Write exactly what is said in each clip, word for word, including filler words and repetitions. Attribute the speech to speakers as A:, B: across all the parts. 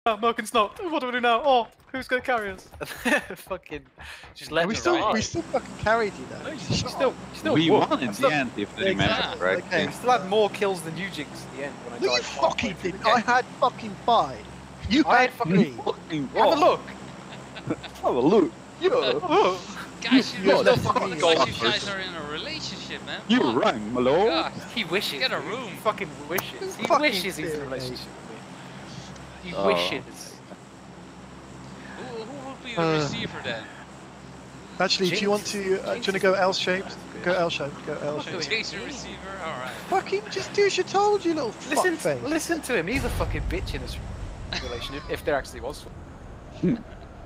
A: Merkin's not. What do we do now? Oh, who's gonna carry us? Fucking, just let
B: we
A: us
B: still
A: ride.
B: we still fucking carried you though.
A: No, you still, you still
C: we
A: won.
C: won in
A: still,
C: the end, if you
B: Yeah,
C: remember
B: exactly.
C: correctly.
B: Okay.
A: You still had more kills than you, Jinx, in the end when I
B: No,
A: died
B: you
A: halfway
B: fucking
A: through the
B: didn't.
A: game.
B: I had fucking five. You
A: I
B: had
A: had fucking
B: three.
C: Fucking
A: Have a
C: what?
A: look.
C: Have a look. Yeah.
A: Oh.
D: Guys, you
B: You're
D: look
B: the
D: like
B: fucking
D: you
C: golfers.
D: guys are in a relationship, man.
C: You
D: Fuck.
C: rang, Malo.
D: God.
A: He wishes.
D: Get a
A: dude.
D: room.
A: He fucking wishes. He
B: Fucking
A: wishes he's in a
B: serious.
A: relationship with me. He
C: Oh.
A: wishes.
D: Who, who would be the
B: Uh,
D: receiver then?
B: Actually, if you want
A: Jinx.
B: to, uh, do you
A: Jinx
B: want to
A: is
B: go
A: the-
B: L-shaped? Go L-shaped. Go
A: Look at
B: L-shaped.
A: him.
D: Chase the receiver? Alright.
B: Fucking just do as you told, you little
A: Listen,
B: fuckface.
A: listen to him. He's a fucking bitch in this relationship. If there actually was one.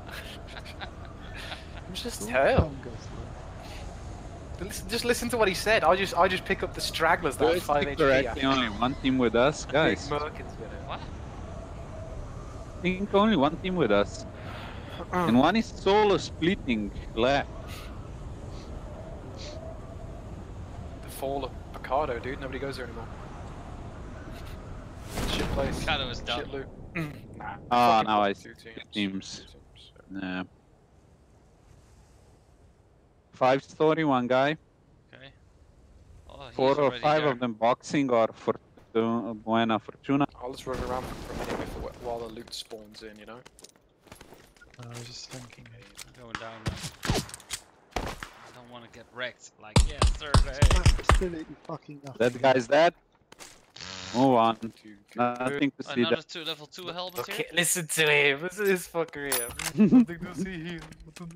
A: I'm just hell. Listen, just listen to what he said. I just, I just pick up the stragglers that have five H P.
C: Correctly, only one team with us, guys.
A: Merkin's with him.
D: What?
C: I think only one team with us. And one is solo splitting left.
A: The fall of Picardo, dude. Nobody goes there anymore. Shit place.
D: Ricardo is done.
A: Shit loot. Nah.
C: Ah,
A: fucking
C: now I
A: two
C: see
A: teams.
C: teams.
A: Two teams.
C: Yeah. Five story, one guy.
D: Okay. Oh, he's
C: Four or
D: already
C: five
D: there.
C: of them boxing or Fortuna, Buena Fortuna.
A: I'll just run around for a minute before, while the loot spawns in, you know?
B: I was just thinking.
D: I'm going down now. I don't want to get wrecked. Like, yesterday.
B: Absolutely fucking nothing.
C: That guy's dead. Move on.
A: Too good.
C: Nothing to see
D: Another
C: that.
D: two level two helmet
A: Okay,
D: here.
A: listen to him. Listen to this fucker here. Nothing to see here.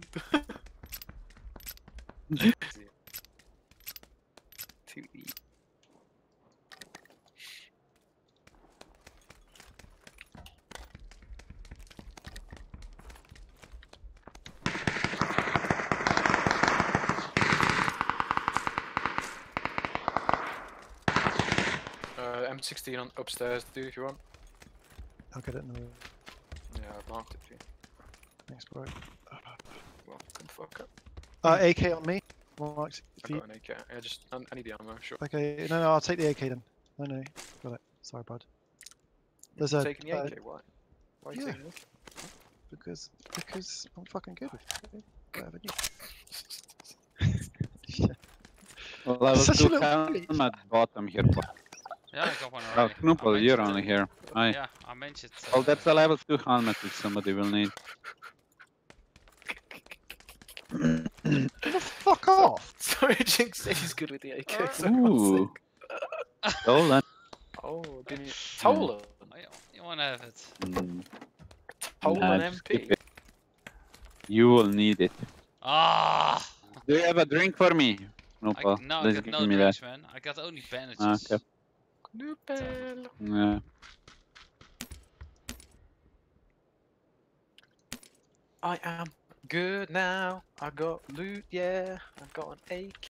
A: To eat. Uh, M sixteen on upstairs, dude, if you want.
B: I'll get it in the
A: Yeah, I've marked it for you.
B: next break.
A: Well, come fuck up.
B: Uh, A K on me. Marked
A: I
B: for you.
A: got an A K. Yeah, just I I need the ammo. Sure.
B: Okay, no, no, I'll take the A K then. No, no, got it. Sorry, bud. There's a
A: taking the
B: uh,
A: A K. Why? Why are you
B: yeah.
A: taking it?
B: because because I'm fucking good with it. Whatever. Shit.
C: Level
B: Such a
C: two
B: little
C: helmet
B: bitch.
C: bottom here.
D: Yeah, I got one
C: Oh,
D: already. I
C: Knuppel, you're
D: mentioned
C: only
D: it.
C: here. Aye.
D: Yeah, I mentioned. Uh,
C: Well, that's a level two helmet if somebody will need.
B: Fuck off!
A: Sorry, Jinx said he's good with the A K. So
C: Ooh. Stolen.
A: Oh, did you Tolan?
D: Oh, you, you want to have it?
C: Mm,
A: Tolan
C: nah,
A: M
C: just
A: P.
C: keep it. You will need it.
D: Ah!
C: Do you have a drink for me? No,
D: I,
C: Paul.
D: no, I
C: Please
D: got
C: give
D: no
C: me
D: drinks,
C: that.
D: man. I got only bandages.
C: Ah, okay.
A: Noopel.
C: Yeah.
A: I am good now. I got loot, yeah. I got an A